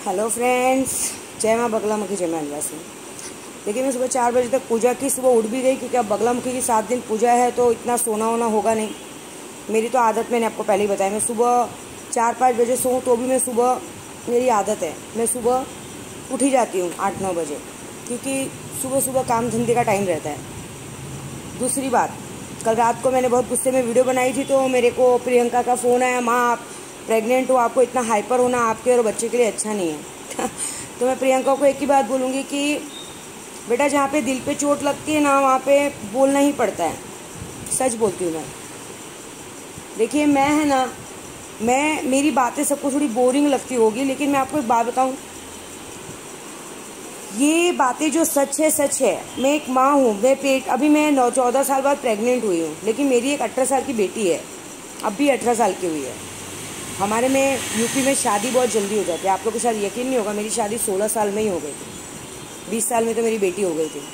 Hello friends, जय माँ बगलामुखी, जय माँ आदिवासी। देखिए, मैं सुबह 4 बजे तक पूजा की, सुबह उठ भी गई क्योंकि अब बगलामुखी की 7 दिन पूजा है तो इतना सोना वोना होगा नहीं। मेरी तो आदत मैंने आपको पहले ही बताया, मैं सुबह 4-5 बजे सोऊं तो भी मैं सुबह, मेरी आदत है, मैं सुबह उठ ही जाती हूँ 8-9 बजे, क्योंकि सुबह सुबह काम धंधे का टाइम रहता है। दूसरी बात, कल रात को मैंने बहुत गुस्से में वीडियो बनाई थी तो मेरे को प्रियंका का फ़ोन आया, माँ आप प्रेग्नेंट हो, आपको इतना हाइपर होना आपके और बच्चे के लिए अच्छा नहीं है। तो मैं प्रियंका को एक ही बात बोलूँगी कि बेटा, जहाँ पे दिल पे चोट लगती है ना, वहाँ पे बोलना ही पड़ता है। सच बोलती हूँ मैं। देखिए, मैं है ना, मेरी बातें सबको थोड़ी बोरिंग लगती होगी, लेकिन मैं आपको एक बात बताऊँ, ये बातें जो सच है सच है। मैं एक माँ हूँ, अभी मैं 14 साल बाद प्रेग्नेंट हुई हूँ, लेकिन मेरी एक 18 साल की बेटी है, अब भी 18 साल की हुई है। हमारे में यूपी में शादी बहुत जल्दी हो जाती है, आप लोगों को शायद यकीन नहीं होगा, मेरी शादी 16 साल में ही हो गई थी, 20 साल में तो मेरी बेटी हो गई थी।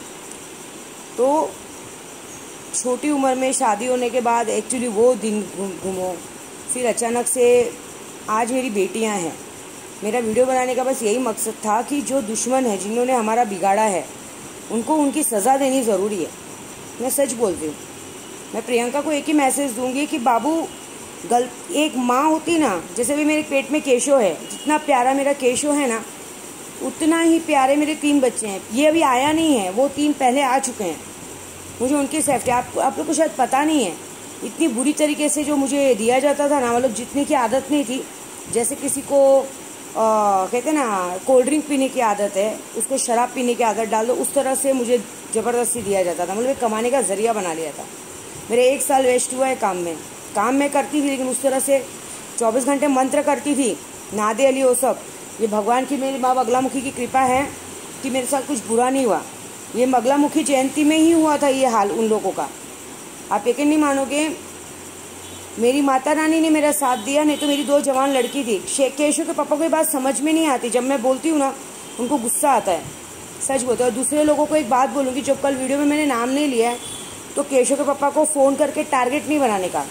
तो छोटी उम्र में शादी होने के बाद एक्चुअली वो दिन घूमो, फिर अचानक से आज मेरी बेटियां हैं। मेरा वीडियो बनाने का बस यही मकसद था कि जो दुश्मन है, जिन्होंने हमारा बिगाड़ा है, उनको उनकी सज़ा देनी ज़रूरी है। मैं सच बोलती हूँ। मैं प्रियंका को एक ही मैसेज दूंगी कि बाबू, एक माँ होती ना, जैसे भी मेरे पेट में केशो है, जितना प्यारा मेरा केशो है ना, उतना ही प्यारे मेरे 3 बच्चे हैं। ये अभी आया नहीं है, वो 3 पहले आ चुके हैं। मुझे उनकी सेफ्टी, आप लोग को शायद पता नहीं है, इतनी बुरी तरीके से जो मुझे दिया जाता था ना, मतलब जितने की आदत नहीं थी, जैसे किसी को कहते ना कोल्ड ड्रिंक पीने की आदत है, उसको शराब पीने की आदत डाल दो, उस तरह से मुझे ज़बरदस्ती दिया जाता था। मतलब कमाने का जरिया बना लिया था। मेरे 1 साल वेस्ट हुआ है काम में करती थी, लेकिन उस तरह से 24 घंटे मंत्र करती थी, नादे अली वो सब। ये भगवान की, मेरी माँ बगलामुखी की कृपा है कि मेरे साथ कुछ बुरा नहीं हुआ। ये बगलामुखी जयंती में ही हुआ था ये हाल उन लोगों का। आप यकीन नहीं मानोगे, मेरी माता रानी ने मेरा साथ दिया, नहीं तो मेरी 2 जवान लड़की थी। केशव के पापा को ये बात समझ में नहीं आती, जब मैं बोलती हूँ ना, उनको गुस्सा आता है। सच बोलते हैं। और दूसरे लोगों को एक बात बोलूँगी, जब कल वीडियो में मैंने नाम नहीं लिया है, तो केशव के पापा को फ़ोन करके टारगेट नहीं बनाने का।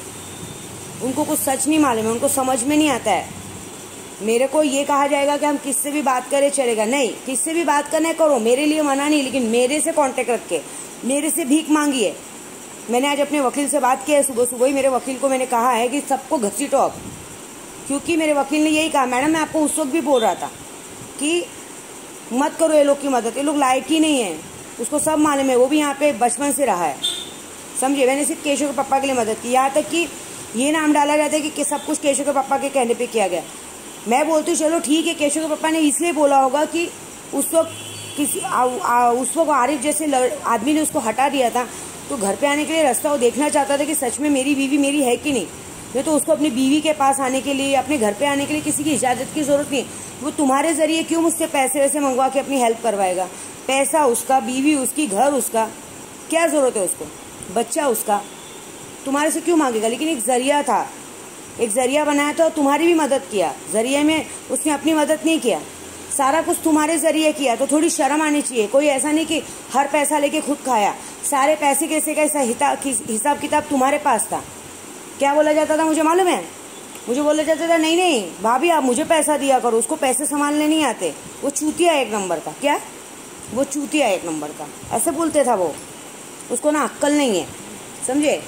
उनको कुछ सच नहीं मालूम है, उनको समझ में नहीं आता है। मेरे को ये कहा जाएगा कि हम किससे भी बात करें चलेगा, नहीं, किससे भी बात करना करो, मेरे लिए मना नहीं, लेकिन मेरे से कांटेक्ट रख के मेरे से भीख मांगिए। मैंने आज अपने वकील से बात की है, सुबह ही मेरे वकील को मैंने कहा है कि सबको घसीटो अब, क्योंकि मेरे वकील ने यही कहा, मैडम मैं आपको उस वक्त भी बोल रहा था कि मत करो ये लोग की मदद, ये लोग लायक ही नहीं है। उसको सब मालूम है, वो भी यहाँ पे बचपन से रहा है, समझे। मैंने सिर्फ केशव के पापा के लिए मदद की, यहाँ तक कि ये नाम डाला जाता है कि सब कुछ केशव के पापा के कहने पे किया गया। मैं बोलती हूँ चलो ठीक है, केशव के पापा ने इसलिए बोला होगा कि उस वक्त उस वक्त आरिफ जैसे आदमी ने उसको हटा दिया था, तो घर पे आने के लिए रास्ता वो देखना चाहता था कि सच में मेरी बीवी मेरी है कि नहीं तो उसको अपनी बीवी के पास आने के लिए, अपने घर पे आने के लिए किसी की इजाज़त की ज़रूरत नहीं। वो तुम्हारे ज़रिए क्यों मुझसे पैसे वैसे मंगवा के अपनी हेल्प करवाएगा? पैसा उसका, बीवी उसकी, घर उसका, क्या ज़रूरत है उसको, बच्चा उसका, तुम्हारे से क्यों मांगेगा? लेकिन एक ज़रिया था, एक ज़रिया बनाया था, तुम्हारी भी मदद किया। ज़रिए में उसने अपनी मदद नहीं किया, सारा कुछ तुम्हारे ज़रिए किया, तो थोड़ी शर्म आनी चाहिए। कोई ऐसा नहीं कि हर पैसा लेके खुद खाया, सारे पैसे कैसे का हिसाब किताब तुम्हारे पास था। क्या बोला जाता था मुझे मालूम है? मुझे बोला जाता था, नहीं नहीं भाभी आप मुझे पैसा दिया करो, उसको पैसे संभालने नहीं आते, वो चूतिया 1 नंबर का। क्या? वो चूतिया 1 नंबर का, ऐसे बोलते था वो, उसको ना अक्ल नहीं है, समझे,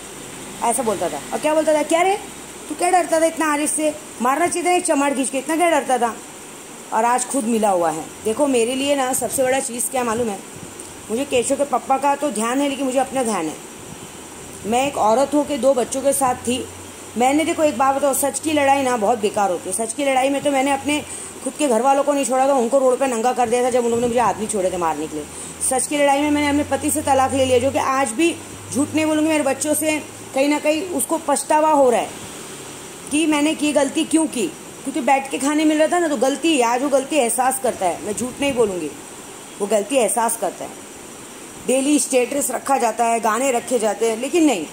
ऐसा बोलता था। और क्या बोलता था, क्या रे तू क्या डरता था इतना आरिफ से, मारना चाहिए था एक चमाट खींच के, इतना क्या डरता था? और आज खुद मिला हुआ है। देखो, मेरे लिए ना सबसे बड़ा चीज़ क्या मालूम है? मुझे केशव के पापा का तो ध्यान है, लेकिन मुझे अपना ध्यान है। मैं एक औरत हो के 2 बच्चों के साथ थी। मैंने, देखो एक बात बताओ, सच की लड़ाई ना बहुत बेकार होती है। सच की लड़ाई में तो मैंने अपने खुद के घर वालों को नहीं छोड़ा था, उनको रोड पे नंगा कर दिया था जब उन लोगों ने मुझे आदमी छोड़े थे मारने के लिए। सच की लड़ाई में मैंने अपने पति से तलाक ले लिया, जो कि आज भी झूठ नहीं बोलूँगी, मेरे बच्चों से कहीं ना कहीं उसको पछतावा हो रहा है कि मैंने की गलती क्यों की, क्योंकि बैठ के खाने मिल रहा था ना, तो गलती, आज वो गलती एहसास करता है। मैं झूठ नहीं बोलूँगी, वो गलती एहसास करता है। डेली स्टेटस रखा जाता है, गाने रखे जाते हैं, लेकिन नहीं,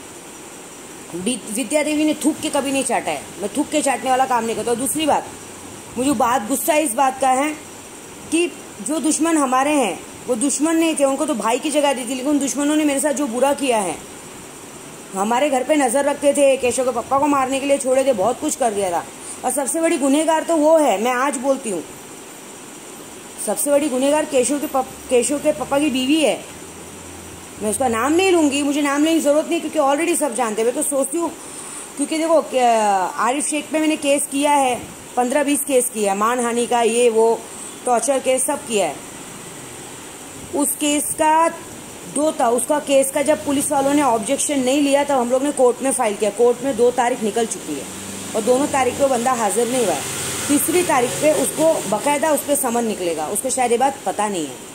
विद्या देवी ने थूक के कभी नहीं चाटा है। मैं थूक के चाटने वाला काम नहीं करता। और दूसरी बात, मुझे गुस्सा इस बात का है कि जो दुश्मन हमारे हैं, वो दुश्मन नहीं थे, उनको तो भाई की जगह दी थी, लेकिन उन दुश्मनों ने मेरे साथ जो बुरा किया है, हमारे घर पे नज़र रखते थे, केशव के पापा को मारने के लिए छोड़े थे, बहुत कुछ कर दिया था। और सबसे बड़ी गुनहगार तो वो है, मैं आज बोलती हूँ, सबसे बड़ी गुनहगार केशव के पापा की बीवी है। मैं उसका नाम नहीं लूंगी, मुझे नाम लेने की जरूरत नहीं, क्योंकि ऑलरेडी सब जानते हैं। मैं तो सोचती हूँ, क्योंकि देखो आरिफ शेख पे मैंने केस किया है, 15-20 केस किया है, मानहानि का, ये वो टॉर्चर केस सब किया है। उस केस का उसका केस का जब पुलिस वालों ने ऑब्जेक्शन नहीं लिया तब हम लोग ने कोर्ट में फाइल किया। कोर्ट में 2 तारीख निकल चुकी है और दोनों तारीख पे बंदा हाजिर नहीं हुआ है। तीसरी तारीख पे उसको बकायदा उस पर समन निकलेगा। उसको शायद ये बात पता नहीं है।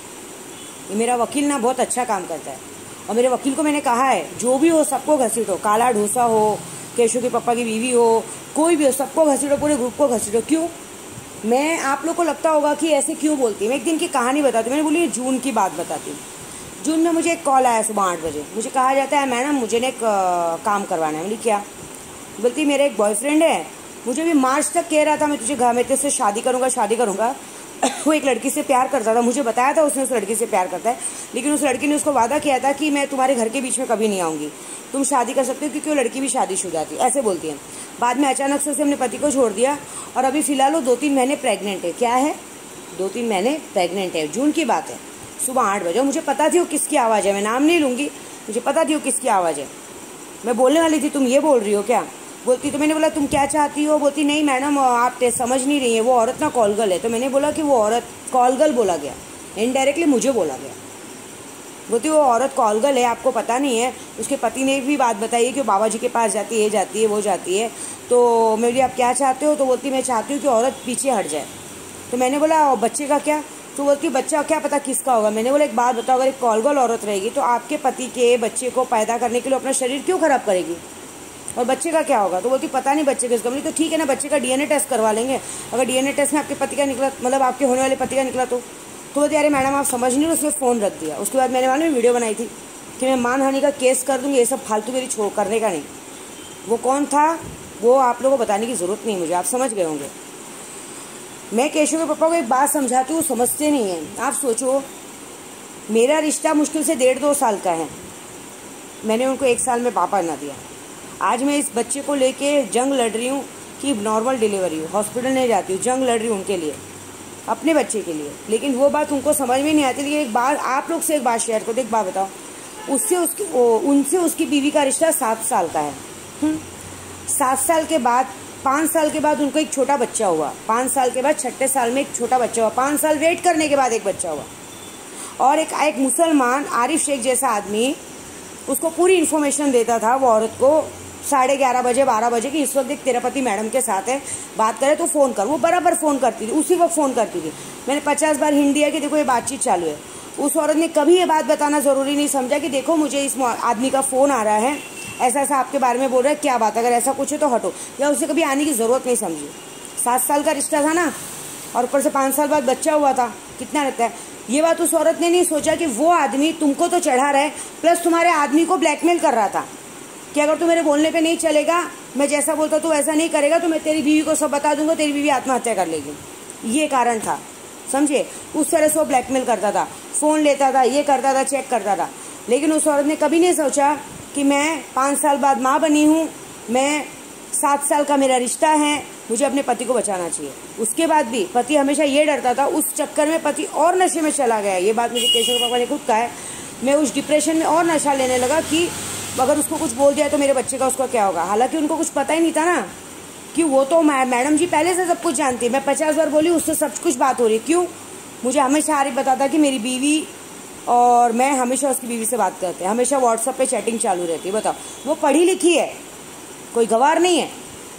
ये मेरा वकील ना बहुत अच्छा काम करता है और मेरे वकील को मैंने कहा है जो भी हो सबको घसीटो, काला ढोसा हो, केशव के पापा की बीवी हो, कोई भी हो, सबको घसीटो, पूरे ग्रुप को घसीटो। क्यों? मैं, आप लोग को लगता होगा कि ऐसे क्यों बोलती है। मैं एक दिन की कहानी बताती हूँ। मैंने बोली जून की बात बताती हूँ। जून में मुझे एक कॉल आया सुबह 8 बजे। मुझे कहा जाता है मैडम मुझे ने एक काम करवाना है। बोली क्या? बोलती मेरा एक बॉयफ्रेंड है, मुझे भी मार्च तक कह रहा था मैं तुझे घर में तेरे से शादी करूँगा। वो एक लड़की से प्यार करता था, मुझे बताया था उसने उस लड़की से प्यार करता है, लेकिन उस लड़की ने उसको वादा किया था कि मैं तुम्हारे घर के बीच में कभी नहीं आऊँगी, तुम शादी कर सकते हो, क्योंकि वो लड़की भी शादीशुदा थी, ऐसे बोलती है। बाद में अचानक से उसने अपने पति को छोड़ दिया और अभी फिलहाल वो 2-3 महीने प्रेग्नेंट है। क्या है? 2-3 महीने प्रेग्नेंट है। जून की बात है, सुबह 8 बजे। मुझे पता थी वो किसकी आवाज़ है, मैं नाम नहीं लूँगी, मुझे पता थी वो किसकी आवाज़ है। मैं बोलने वाली थी तुम ये बोल रही हो क्या? बोलती, तो मैंने बोला तुम क्या चाहती हो? बोलती नहीं मैडम आप समझ नहीं रही है, वो औरत ना कॉलगल है। तो मैंने बोला कि वो औरत कॉलगल बोला गया, इनडायरेक्टली मुझे बोला गया। बोलती वो औरत कॉलगल है, आपको पता नहीं है। उसके पति ने भी बात बताई है कि वो बाबा जी के पास जाती है, ये जाती है, वो जाती है। तो मैं बोली आप क्या चाहते हो? तो बोलती मैं चाहती हूँ कि औरत पीछे हट जाए। तो मैंने बोला बच्चे का क्या? तो बोलती बच्चा क्या पता किसका होगा। मैंने बोला एक बात बताओ, अगर एक कॉलगल औरत रहेगी तो आपके पति के बच्चे को पैदा करने के लिए अपना शरीर क्यों खराब करेगी, और बच्चे का क्या होगा? तो बोलती पता नहीं बच्चे किसका। बोली तो ठीक है ना, बच्चे का डीएनए टेस्ट करवा लेंगे, अगर डीएनए टेस्ट में आपके पति का निकला, मतलब आपके होने वाले पति का निकला तो बोलती अरे मैडम आप समझ नहीं, उसने फ़ोन रख दिया। उसके बाद मैंने मालूम वीडियो बनाई थी कि मैं मानहानि का केस कर दूँगी, ये सब फालतू मेरी छोड़ करने का नहीं। वो कौन था वो आप लोगों को बताने की ज़रूरत नहीं मुझे, आप समझ गए होंगे। मैं केशव के पापा को एक बात समझाती हूँ, समझते नहीं हैं। आप सोचो मेरा रिश्ता मुश्किल से 1.5-2 साल का है, मैंने उनको 1 साल में पापा ना दिया। आज मैं इस बच्चे को लेके जंग लड़ रही हूँ कि नॉर्मल डिलीवरी हो, हॉस्पिटल नहीं जाती हूँ, जंग लड़ रही हूँ उनके लिए, अपने बच्चे के लिए। लेकिन वो बात उनको समझ में नहीं आती। लेकिन एक बात आप लोग से एक बात शेयर करो, एक बात बताओ, उनसे उसकी बीवी का रिश्ता 7 साल का है। 7 साल के बाद 5 साल के बाद उनको एक छोटा बच्चा हुआ, 5 साल के बाद 6ठे साल में एक छोटा बच्चा हुआ, 5 साल वेट करने के बाद एक बच्चा हुआ। और एक मुसलमान आरिफ शेख जैसा आदमी उसको पूरी इन्फॉर्मेशन देता था, वो औरत को 11:30 बजे 12 बजे की इस वक्त एक तेरा पति मैडम के साथ है, बात करे तो फ़ोन कर। वो बराबर फ़ोन करती थी, उसी वक्त फ़ोन करती थी। मैंने 50 बार हिंट दिया कि देखो ये बातचीत चालू है। उस औरत ने कभी ये बात बताना ज़रूरी नहीं समझा कि देखो मुझे इस आदमी का फ़ोन आ रहा है, ऐसा ऐसा आपके बारे में बोल रहा है, क्या बात, अगर ऐसा कुछ है तो हटो, या उसे कभी आने की ज़रूरत नहीं समझी। 7 साल का रिश्ता था ना, और ऊपर से 5 साल बाद बच्चा हुआ था, कितना रहता है। ये बात उस औरत ने नहीं सोचा कि वो आदमी तुमको तो चढ़ा रहा है, प्लस तुम्हारे आदमी को ब्लैकमेल कर रहा था कि अगर तू मेरे बोलने पे नहीं चलेगा, मैं जैसा बोलता तू वैसा नहीं करेगा, तो मैं तेरी बीवी को सब बता दूंगा, तेरी बीवी आत्महत्या कर लेगी। ये कारण था, समझे। उस तरह से वो ब्लैकमेल करता था, फ़ोन लेता था, ये करता था, चेक करता था। लेकिन उस औरत ने कभी नहीं सोचा कि मैं 5 साल बाद माँ बनी हूँ, मैं 7 साल का मेरा रिश्ता है, मुझे अपने पति को बचाना चाहिए। उसके बाद भी पति हमेशा ये डरता था, उस चक्कर में पति और नशे में चला गया। ये बात मुझे केशव पापा ने खुद कहा है। मैं उस डिप्रेशन में और नशा लेने लगा कि अगर उसको कुछ बोल दिया तो मेरे बच्चे का उसका क्या होगा। हालांकि उनको कुछ पता ही नहीं था ना, कि वो तो मैडम जी पहले से सब कुछ जानती है। मैं 50 बार बोली, उससे सब कुछ बात हो रही है। क्यों? मुझे हमेशा आरिफ बताता कि मेरी बीवी और मैं हमेशा उसकी बीवी से बात करते हैं, हमेशा व्हाट्सएप पे चैटिंग चालू रहती है। बताओ, वो पढ़ी लिखी है, कोई गवार नहीं है,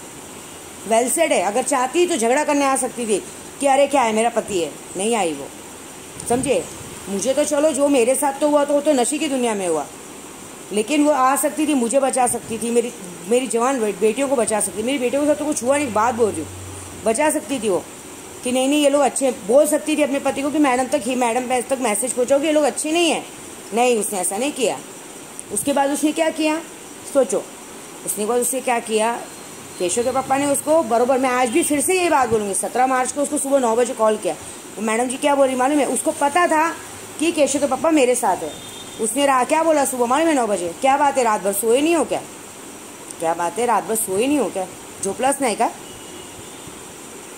वेल सेड है। अगर चाहती तो झगड़ा करने आ सकती थी कि अरे क्या है मेरा पति है, नहीं आई वो, समझे। मुझे तो चलो जो मेरे साथ तो हुआ तो वो तो नशे की दुनिया में हुआ, लेकिन वो आ सकती थी, मुझे बचा सकती थी, मेरी जवान बेटियों को बचा सकती थी। मेरी बेटियों के साथ तो कुछ हुआ नहीं, बात बोल रही हूँ, बचा सकती थी वो, कि नहीं ये लोग अच्छे, बोल सकती थी अपने पति को कि मैडम तक मैसेज पहुँचाओ कि ये लोग अच्छे नहीं है। नहीं, उसने ऐसा नहीं किया। उसके बाद उसने क्या किया सोचो, उसने क्या किया, केशव के पापा ने उसको बरोबर, मैं आज भी फिर से यही बात बोलूँगी, 17 मार्च को उसको सुबह 9 बजे कॉल किया। तो मैडम जी क्या बोल रही मालूम है, उसको पता था कि केशव के पापा मेरे साथ है। उसने क्या बोला सुबह मालूम है 9 बजे, क्या बात है रात भर सोए नहीं हो क्या, क्या बात है रात भर सोए नहीं हो क्या, झोपलस नहीं का,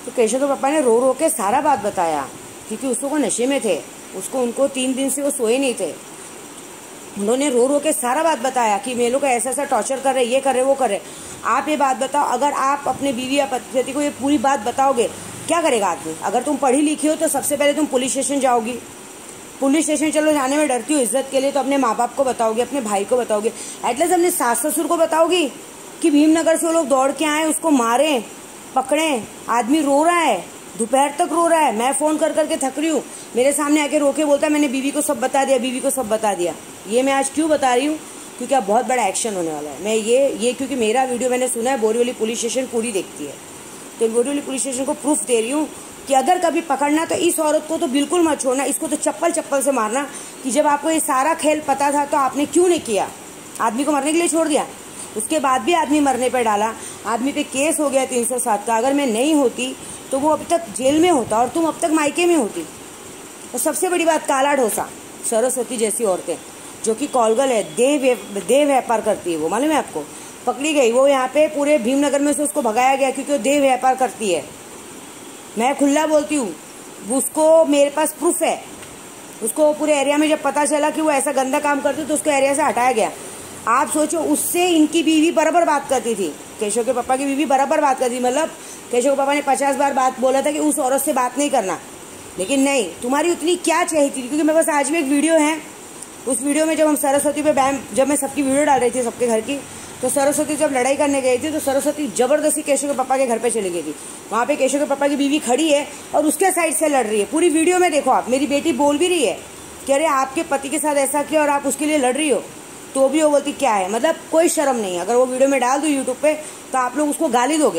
तो केशव के पापा ने रो रो के सारा बात बताया, क्योंकि उसको वो नशे में थे, उनको 3 दिन से वो सोए नहीं थे। उन्होंने रो रो के सारा बात बताया कि मेरे को ऐसा ऐसा टॉर्चर कर रहे, ये कर रहे, वो कर रहे। आप ये बात बताओ, अगर आप अपने बीवी या पति को ये पूरी बात बताओगे, क्या करेगा आदमी? अगर तुम पढ़ी लिखी हो तो सबसे पहले तुम पुलिस स्टेशन जाओगी। पुलिस स्टेशन चलो जाने में डरती हो इज्जत के लिए, तो अपने माँ बाप को बताओगे, अपने भाई को बताओगे, एटलीस्ट अपने सास ससुर को बताओगी कि भीमनगर से वो लोग दौड़ के आए, उसको मारे, पकड़े, आदमी रो रहा है, दोपहर तक रो रहा है, मैं फोन कर करके थक रही हूँ, मेरे सामने आके रो के बोलता है मैंने बीवी को सब बता दिया, बीवी को सब बता दिया। ये मैं आज क्यों बता रही हूँ? क्योंकि अब बहुत बड़ा एक्शन होने वाला है। मैं ये क्योंकि मेरा वीडियो मैंने सुना है, बोरीवली पुलिस स्टेशन पूरी देखती है, तो बोरीवली पुलिस स्टेशन को प्रूफ दे रही हूँ कि अगर कभी पकड़ना तो इस औरत को तो बिल्कुल मत छोड़ना, इसको तो चप्पल से मारना। कि जब आपको ये सारा खेल पता था तो आपने क्यों नहीं किया? आदमी को मरने के लिए छोड़ दिया, उसके बाद भी आदमी मरने पर डाला, आदमी पे केस हो गया 307 का। अगर मैं नहीं होती तो वो अभी तक जेल में होता और तुम अब तक मायके में होती। और सबसे बड़ी बात, काला ढोसा सरस्वती जैसी औरतें जो कि कॉलगल है, देह व्यापार करती है, वो मालूम है आपको? पकड़ी गई वो यहाँ पे पूरे भीमनगर में से, उसको भगाया गया क्योंकि वो देह व्यापार करती है। मैं खुला बोलती हूँ, उसको मेरे पास प्रूफ है। उसको पूरे एरिया में जब पता चला कि वो ऐसा गंदा काम करती तो उसको एरिया से हटाया गया। आप सोचो, उससे इनकी बीवी बराबर बात करती थी, केशव के पापा की बीवी बराबर बात करती, मतलब केशव के पापा ने 50 बार बात बोला था कि उस औरत से बात नहीं करना, लेकिन नहीं, तुम्हारी उतनी क्या चाहिए थी? क्योंकि मेरे पास आज भी एक वीडियो है, उस वीडियो में जब हम सरस्वती पे जब मैं सबकी वीडियो डाल रही थी, सबके घर की, तो सरस्वती जब लड़ाई करने गई थी तो सरस्वती जबरदस्ती केशव के पापा के घर पे चली गई थी। वहाँ पे केशव के पापा की बीवी खड़ी है और उसके साइड से लड़ रही है। पूरी वीडियो में देखो आप, मेरी बेटी बोल भी रही है कि अरे आपके पति के साथ ऐसा किया और आप उसके लिए लड़ रही हो, तो भी वो बोलती क्या है, मतलब कोई शर्म नहीं। अगर वो वीडियो में डाल दो यूट्यूब पे तो आप लोग उसको गाली दोगे।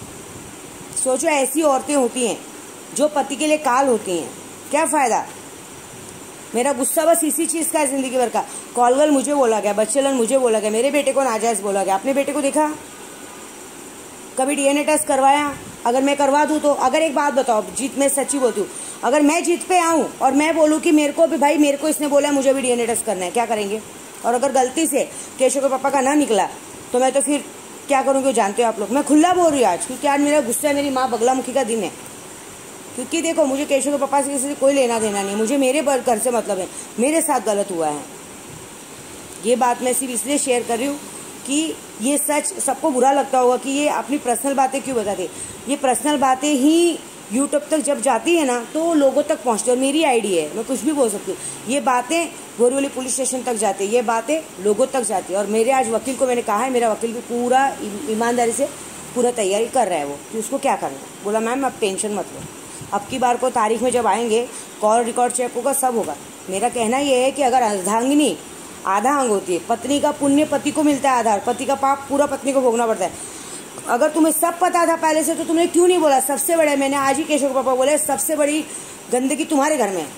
सोचो, ऐसी औरतें होती हैं जो पति के लिए काल होती हैं, क्या फायदा? मेरा गुस्सा बस इसी चीज का है जिंदगी भर का। कॉलगल मुझे बोला गया, बच्चेलन मुझे बोला गया, मेरे बेटे को नाजायज बोला गया। अपने बेटे को देखा कभी डीएनए टेस्ट करवाया? अगर मैं करवा दूं तो, अगर एक बात बताओ, जीत मैं सच्ची बोलती हूँ, अगर मैं जीत पे आऊं और मैं बोलूं कि मेरे को भी भाई, मेरे को इसने बोला मुझे भी डीएनए टेस्ट करना है, क्या करेंगे? और अगर गलती से केशव के पापा का ना निकला तो मैं तो फिर क्या करूँगी? जानते हो आप लोग, मैं खुला बोल रही हूँ आज, क्योंकि आज मेरा गुस्सा, मेरी माँ बगलामुखी का दिन है। क्योंकि देखो, मुझे केशव के पापा से किसी से कोई लेना देना नहीं, मुझे मेरे घर से मतलब है, मेरे साथ गलत हुआ है। ये बात मैं सिर्फ इसलिए शेयर कर रही हूँ कि ये सच सबको बुरा लगता होगा कि ये अपनी पर्सनल बातें क्यों बताते। ये पर्सनल बातें ही यूट्यूब तक जब जाती है ना तो लोगों तक पहुँचती है। और मेरी आईडी है, मैं कुछ भी बोल सकती हूँ। ये बातें बोरीवली पुलिस स्टेशन तक जाती है, ये बातें लोगों तक जाती है। और मेरे आज वकील को मैंने कहा है, मेरा वकील भी पूरा ईमानदारी से पूरा तैयारी कर रहा है, वो कि उसको क्या करना है। बोला मैम आप टेंशन मत लो, अब की बार को तारीख में जब आएंगे कॉल रिकॉर्ड चेक होगा, सब होगा। मेरा कहना यह है कि अगर अर्धांगिनी आधा अंग होती है, पत्नी का पुण्य पति को मिलता है आधार, पति का पाप पूरा पत्नी को भोगना पड़ता है। अगर तुम्हें सब पता था पहले से तो तुमने क्यों नहीं बोला? सबसे बड़े, मैंने आज ही केशव पापा बोले, सबसे बड़ी गंदगी तुम्हारे घर में है।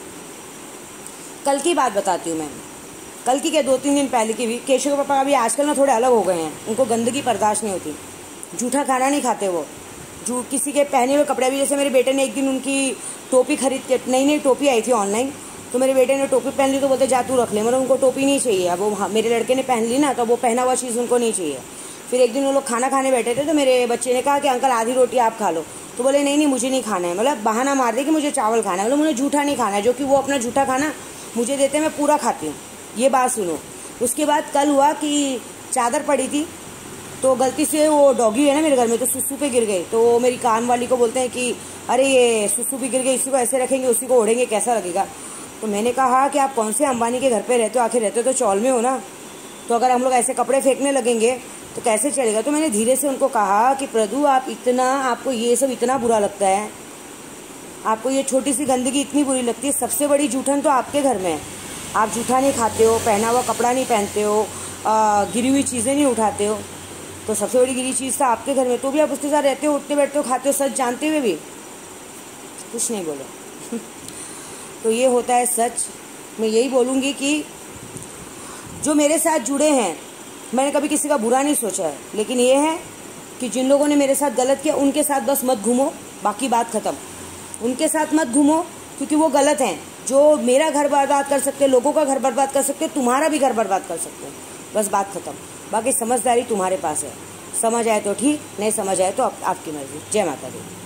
कल की बात बताती हूँ मैं, कल की क्या 2-3 दिन पहले की भी। केशव के पापा अभी आजकल ना थोड़े अलग हो गए हैं, उनको गंदगी बर्दाश्त नहीं होती, जूठा खाना नहीं खाते वो, जो किसी के पहने हुए कपड़े भी। जैसे मेरे बेटे ने एक दिन उनकी टोपी खरीद के, नई टोपी आई थी ऑनलाइन, तो मेरे बेटे ने टोपी पहन ली तो बोलते जा तू रख ले, मतलब उनको टोपी नहीं चाहिए। अब वो मेरे लड़के ने पहन ली ना, तो वो पहना हुआ चीज़ उनको नहीं चाहिए। फिर एक दिन वो लोग खाना खाने बैठे थे तो मेरे बच्चे ने कहा कि अंकल आधी रोटी आप खा लो, तो बोले नहीं मुझे नहीं खाना है, मतलब बहाना मार दे कि मुझे चावल खाना है, मतलब मुझे जूठा नहीं खाना है, जो कि वो अपना जूठा खाना मुझे देते मैं पूरा खाती हूँ। ये बात सुनो। उसके बाद कल हुआ कि चादर पड़ी थी तो गलती से वो डॉगी है ना मेरे घर में, तो सुसु पे गिर गई। तो मेरी काम वाली को बोलते हैं कि अरे ये सुसु भी गिर गई, इसी को ऐसे रखेंगे उसी को ओढ़ेंगे कैसा लगेगा। तो मैंने कहा कि आप कौन से अंबानी के घर पे रहते हो, आखिर रहते हो तो चौल में हो ना, तो अगर हम लोग ऐसे कपड़े फेंकने लगेंगे तो कैसे चलेगा। तो मैंने धीरे से उनको कहा कि प्रभु आप इतना, आपको ये सब इतना बुरा लगता है, आपको ये छोटी सी गंदगी इतनी बुरी लगती है, सबसे बड़ी जूठन तो आपके घर में है। आप जूठा नहीं खाते हो, पहना हुआ कपड़ा नहीं पहनते हो, गिरी हुई चीज़ें नहीं उठाते हो, तो सबसे बड़ी गिरी चीज़ था आपके घर में, तो भी आप उसके साथ रहते हो, उठते बैठते हो, खाते हो, सच जानते हुए भी कुछ नहीं बोले। तो ये होता है सच। मैं यही बोलूँगी कि जो मेरे साथ जुड़े हैं, मैंने कभी किसी का बुरा नहीं सोचा है, लेकिन ये है कि जिन लोगों ने मेरे साथ गलत किया उनके साथ बस मत घूमो, बाकी बात ख़त्म। उनके साथ मत घूमो क्योंकि वो गलत हैं। जो मेरा घर बर्बाद कर सकते, लोगों का घर बर्बाद कर सकते, तुम्हारा भी घर बर्बाद कर सकते, बस बात खत्म। बाकी समझदारी तुम्हारे पास है, समझ आए तो ठीक, नहीं समझ आए तो आपकी मर्जी। जय माता दी।